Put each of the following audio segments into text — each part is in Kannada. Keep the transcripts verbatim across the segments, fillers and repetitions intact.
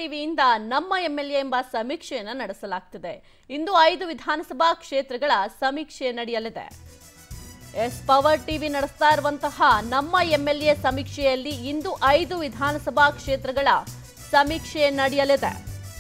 ಟಿವಿಯಿಂದ ನಮ್ಮ ಎಂಎಲ್ಎ ಎಂಬ ಸಮೀಕ್ಷೆಯನ್ನು ನಡೆಸಲಾಗುತ್ತಿದೆ. ಇಂದು ಐದು ವಿಧಾನಸಭಾ ಕ್ಷೇತ್ರಗಳ ಸಮೀಕ್ಷೆ ನಡೆಯಲಿದೆ. ಎಸ್ ಪವರ್ ಟಿವಿ ನಡೆಸ್ತಾ ಇರುವಂತಹ ನಮ್ಮ ಎಂಎಲ್ಎ ಸಮೀಕ್ಷೆಯಲ್ಲಿ ಇಂದು ಐದು ವಿಧಾನಸಭಾ ಕ್ಷೇತ್ರಗಳ ಸಮೀಕ್ಷೆ ನಡೆಯಲಿದೆ.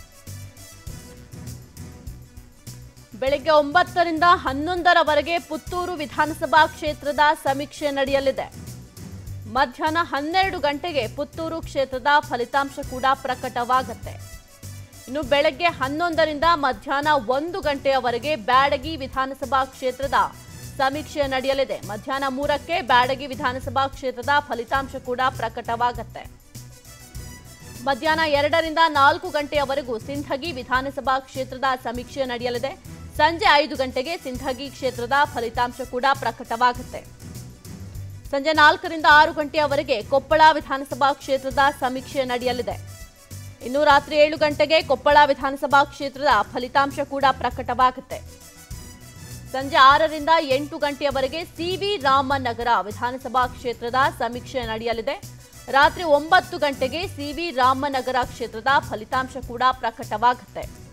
ಬೆಳಗ್ಗೆ ಒಂಬತ್ತರಿಂದ ಹನ್ನೊಂದರವರೆಗೆ ಪುತ್ತೂರು ವಿಧಾನಸಭಾ ಕ್ಷೇತ್ರದ ಸಮೀಕ್ಷೆ ನಡೆಯಲಿದೆ. ಮಧ್ಯಾಹ್ನ ಹನ್ನೆರಡು ಗಂಟೆಗೆ ಪುತ್ತೂರು ಕ್ಷೇತ್ರದ ಫಲಿತಾಂಶ ಕೂಡ ಪ್ರಕಟವಾಗುತ್ತೆ. ಇನ್ನು ಬೆಳಗ್ಗೆ ಹನ್ನೊಂದರಿಂದ ಮಧ್ಯಾಹ್ನ ಒಂದು ಗಂಟೆಯವರೆಗೆ ಬ್ಯಾಡಗಿ ವಿಧಾನಸಭಾ ಕ್ಷೇತ್ರದ ಸಮೀಕ್ಷೆ ನಡೆಯಲಿದೆ. ಮಧ್ಯಾಹ್ನ ಮೂರಕ್ಕೆ ಬ್ಯಾಡಗಿ ವಿಧಾನಸಭಾ ಕ್ಷೇತ್ರದ ಫಲಿತಾಂಶ ಕೂಡ ಪ್ರಕಟವಾಗುತ್ತೆ. ಮಧ್ಯಾಹ್ನ ಎರಡರಿಂದ ನಾಲ್ಕು ಗಂಟೆಯವರೆಗೂ ಸಿಂಧಗಿ ವಿಧಾನಸಭಾ ಕ್ಷೇತ್ರದ ಸಮೀಕ್ಷೆ ನಡೆಯಲಿದೆ. ಸಂಜೆ ಐದು ಗಂಟೆಗೆ ಸಿಂಧಗಿ ಕ್ಷೇತ್ರದ ಫಲಿತಾಂಶ ಕೂಡ ಪ್ರಕಟವಾಗುತ್ತೆ. ಸಂಜೆ ನಾಲ್ಕರಿಂದ ಆರು ಗಂಟೆಯವರೆಗೆ ಕೊಪ್ಪಳ ವಿಧಾನಸಭಾ ಕ್ಷೇತ್ರದ ಸಮೀಕ್ಷೆ ನಡೆಯಲಿದೆ. ಇನ್ನು ರಾತ್ರಿ ಏಳು ಗಂಟೆಗೆ ಕೊಪ್ಪಳ ವಿಧಾನಸಭಾ ಕ್ಷೇತ್ರದ ಫಲಿತಾಂಶ ಕೂಡ ಪ್ರಕಟವಾಗುತ್ತೆ. ಸಂಜೆ ಆರರಿಂದ ಎಂಟು ಗಂಟೆಯವರೆಗೆ ಸಿವಿ ರಾಮನಗರ ವಿಧಾನಸಭಾ ಕ್ಷೇತ್ರದ ಸಮೀಕ್ಷೆ ನಡೆಯಲಿದೆ. ರಾತ್ರಿ ಒಂಬತ್ತು ಗಂಟೆಗೆ ಸಿವಿ ರಾಮನಗರ ಕ್ಷೇತ್ರದ ಫಲಿತಾಂಶ ಕೂಡ ಪ್ರಕಟವಾಗುತ್ತೆ.